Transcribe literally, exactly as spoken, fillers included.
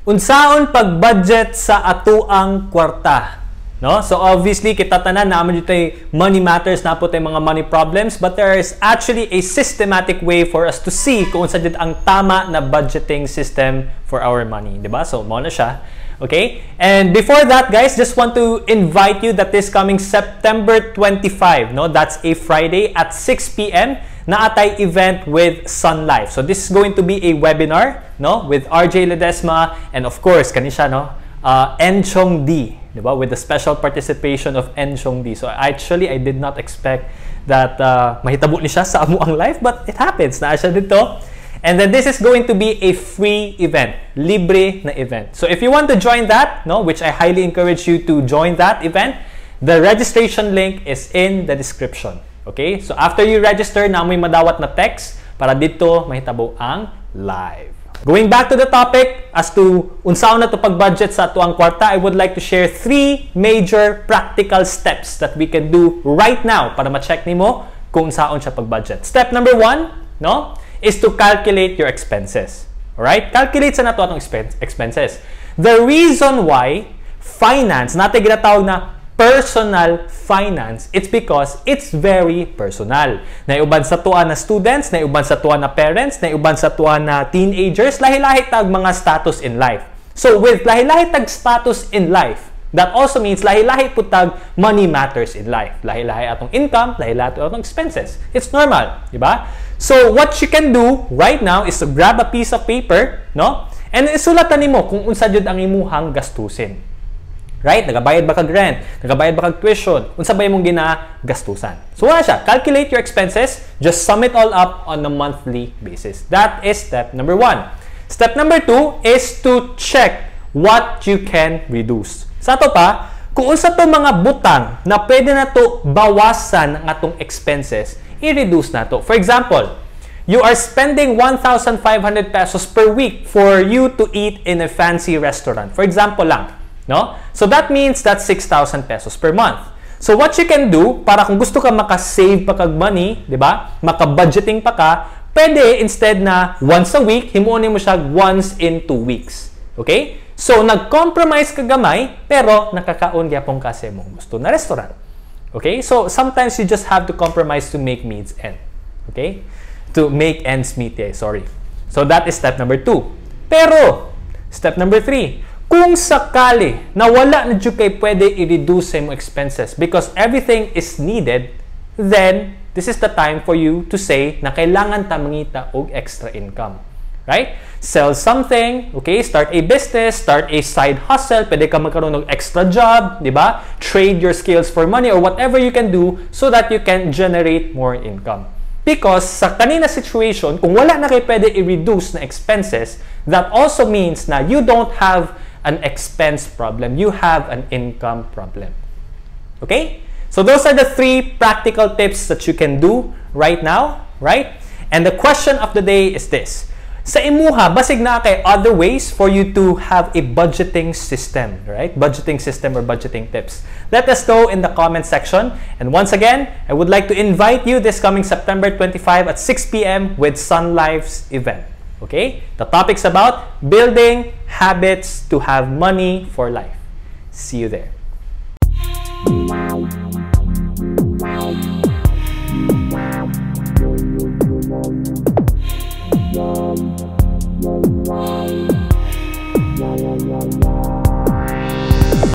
Unsaon pagbudget sa atuang kwarta? No? So obviously, kita tanan naman dito ay money matters na po tayo mga money problems, but there is actually a systematic way for us to see kung saan dito ang tama na budgeting system for our money. Diba? So, mo na siya. Okay? And before that, guys, just want to invite you that this coming September twenty-fifth, no? That's a Friday at six p m na atay event with Sun Life. So this is going to be a webinar, no, with R J Ledesma and of course kanisha, no, uh, Enchong Dee, diba? With the special participation of Enchong Dee. So actually I did not expect that uh, mahitabo ni siya sa amo ang live, but it happens na siya dito. And then this is going to be a free event, libre na event. So if you want to join that, no, which I highly encourage you to join that event, the registration link is in the description. Okay? So after you register, na may madawat na text para dito mahitabo ang live. Going back to the topic as to unsaon na to pagbudget sa atuang kwarta, I would like to share three major practical steps that we can do right now para ma-check nimo kung unsaon siya pagbudget. Step number one, no, is to calculate your expenses. Alright? Calculate sa nato atong expenses. The reason why finance, natin ginatawag na personal finance, it's because it's very personal. Naiuban sa tuwa na students, naiuban sa tuwa na parents, naiuban sa tuwa na teenagers, lahi-lahi tag mga status in life. So with lahi-lahi tag status in life, that also means lahi-lahi po tag money matters in life. Lahi-lahi atong income, lahi-lahi atong expenses. It's normal, di ba? So what you can do right now is to grab a piece of paper, no? And isulatan nimo kung unsa jud ang imuhang gastusin. Right? Nagabayad ba kag rent? Nagabayad ba kag tuition? Unsa ba imong ginagastusan? So wala siya. Calculate your expenses. Just sum it all up on a monthly basis. That is step number one. Step number two is to check what you can reduce. Sa to pa, kung unsa to mga butang na pwede na to bawasan ang atong expenses, i-reduce na to. For example, you are spending one thousand five hundred pesos per week for you to eat in a fancy restaurant. For example lang. No? So that means that's six thousand pesos per month. So what you can do, para kung gusto ka maka-save pa kag money, di ba? Maka-budgeting pa ka, pwede instead na once a week, himuonin mo siya once in two weeks. Okay? So nag-compromise ka gamay, pero nakakaon gyapon ka sa imong gusto na restaurant. Okay? So sometimes you just have to compromise to make needs end. Okay? To make ends meet, eh, sorry. So that is step number two. Pero, step number three, kung sakali na wala na dyan kayo pwede i-reduce sa imong expenses because everything is needed, then this is the time for you to say na kailangan ta mangita og extra income. Right? Sell something, okay? Start a business, start a side hustle, pwede ka magkaroon ng extra job, di ba? Trade your skills for money or whatever you can do so that you can generate more income. Because sa kanina situation, kung wala na kayo pwede i-reduce na expenses, that also means na you don't have an expense problem. You have an income problem. Okay? So those are the three practical tips that you can do right now, right? And the question of the day is this. Sa imuha, basig na kay other ways for you to have a budgeting system, right? Budgeting system or budgeting tips. Let us know in the comment section. And once again, I would like to invite you this coming September twenty-fifth at six p m with Sun Life's event. Okay? The topic's about building habits to have money for life. See you there.